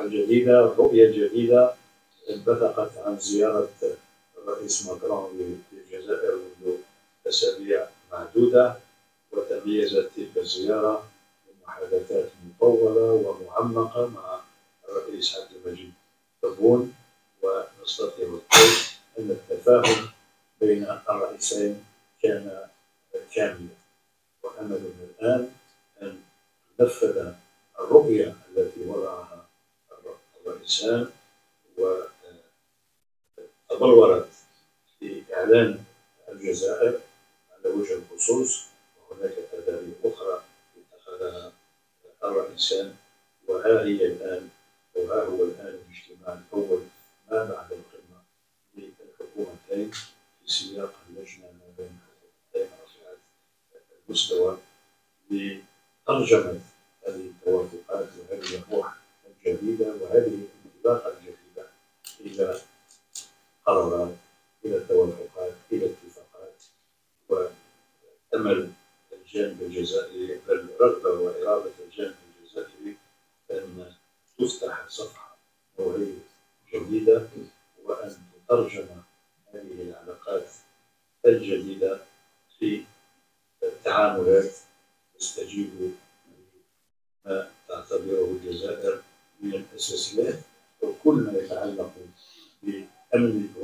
جديدة، رؤية جديدة انبثقت عن زيارة الرئيس ماكرون للجزائر منذ أسابيع معدودة، وتميزت تلك الزيارة بمحادثات مطولة ومعمقة مع الرئيس عبد المجيد تبون، ونستطيع القول أن التفاهم بين الرئيسين كان كاملا، وأملنا الآن أن تنفذ الرؤية التي وضعها الرئيسان وتبلورت في إعلان الجزائر على وجه الخصوص، وهناك تدابير أخرى اتخذها الرئيسان. وها هي الآن، وها هو الآن الاجتماع الأول ما بعد القمة للحكومتين في سياق اللجنة ما بين الحكومتين رفيعة المستوى لترجمة هذه التوافقات وهذه الروح الجديدة وهذه الانطلاقة الجديدة إلى قرارات، إلى توافقات، إلى اتفاقات. وأمل الجانب الجزائري، بل رغبة وإرادة الجانب الجزائري أن تفتح صفحة نوعية جديدة، وأن تترجم هذه العلاقات الجديدة في التعاملات تستجيب ما تعتبره الجزائر من الأساسيات، وكل ما يتعلق بأمن